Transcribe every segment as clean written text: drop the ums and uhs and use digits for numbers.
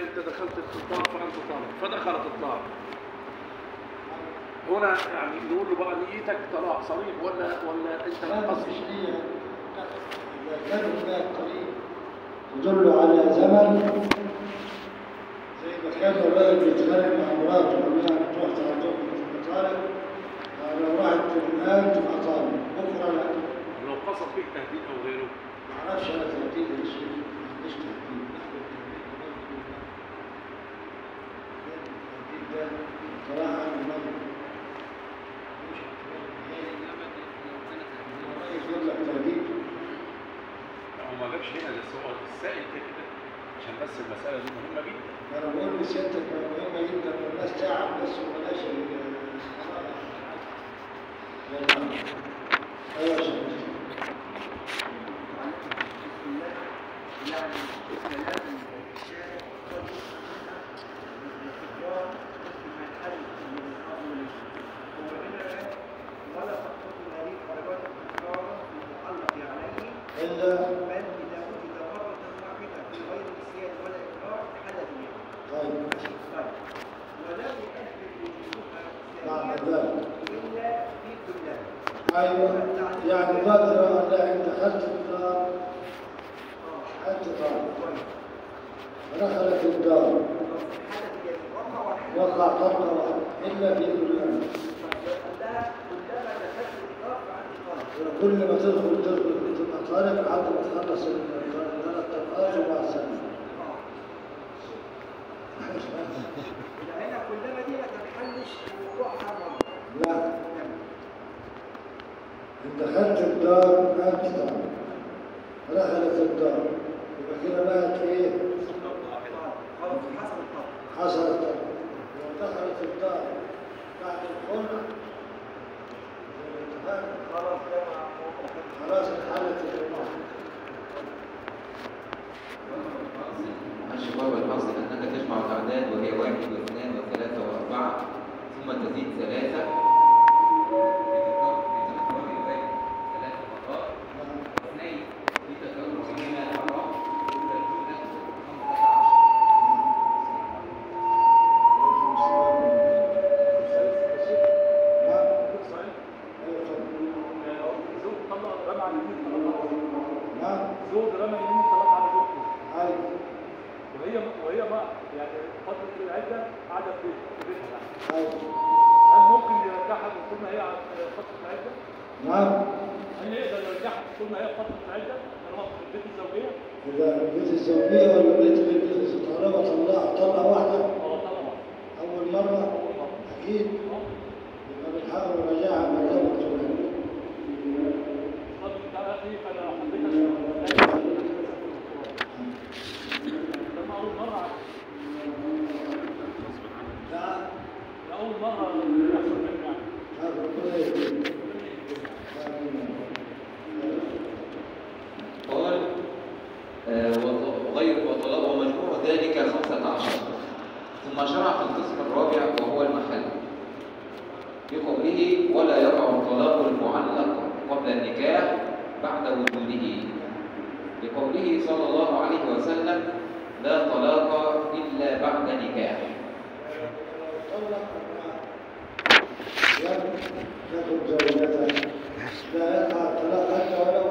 انت دخلت الطلاق فانت طالق فدخلت الطلاق هنا يعني نقول له بقى نيتك طلاق صريح ولا انت لا قصدك مش ليها. اذا كان هناك طريق تدل على زمن زي ما كان الراجل بيتخانق مع مراته انها تروح تعطيه طالب، لو راحت الان تبقى طالب بكره لا. لو قصد بك تهديد او غيره؟ ما اعرفش انا تهديد يا شيخ، ما عنديش تهديد. التهديد ده صراحه عنه نظر. يقول لك تهديد. هو ما جابش هنا بس هو السائل كده عشان بس المساله دي مهمه جدا. انا بقول لسيادتك مهمه جدا والناس تعب بس وبلاش ايوه يا شيخ. يعني الكلام الشارع قد التكرار ما يحدث من الامر وهنا ولا تقصد هذه درجات التكرار المتعلق عليه الا بل اذا وجد مره واحده في غير نسيان ولا اكرار حدث منه. طيب ولا يؤثر وجودها الا في كلها. ايوه يعني بدر لا انت دخلت الدار انت طالب دخلت الدار وقع طلقه واحده الا في كلها. كل ما تدخل تبقى طالب لحد ما تخلص الثلاث طلقات ومع السلامه. هنا كلما دي ما تتحلش وقوعها مره. لا انت دخلت الدار انت طالب دخلت الدار يبقى كده بقت ايه؟ حصل الطلق. لو دخلت الدار بعد الخلع خلاص انحلت الامور. الشباب الحاصل انك تجمع الاعداد وهي 1 و2 و3 و4 ثم تزيد 3 وهي ما يعني فتره العده قاعده في بيتها. هل ممكن يرجعها طول ما هي على فتره العده؟ نعم. هل يقدر يرجعها طول ما هي فتره العده؟ طالما في البيت الزوجيه؟ إذا البيت الزوجيه ولا بيت طالما طلقه واحده؟ طلقه واحده. اول مره؟ اكيد. يبقى بنحاول نراجعها من الاول. طب انت يا اخي انا حبيت لما اول مره أول مرة يحصل منه يعني. قال وغير وطلاق ومجموع ذلك 15. ثم شرع في القسم الرابع وهو المحل بقوله ولا يقع الطلاق المعلق قبل النكاح بعد وجوده، بقوله صلى الله عليه وسلم لا طلاق إلا بعد نكاح. يأخذ زوجته لا يقع الطلاق حتى ولو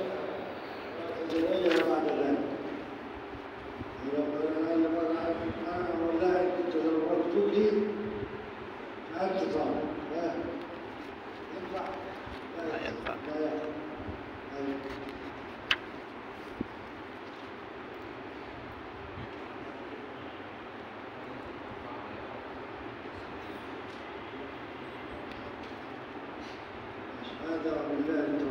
تزوجها بعد ذلك. أنا والله كنت تزوجت لي فأنت طالب. لا ينفع؟ لا ينفع. لا ينفع. هذا بالله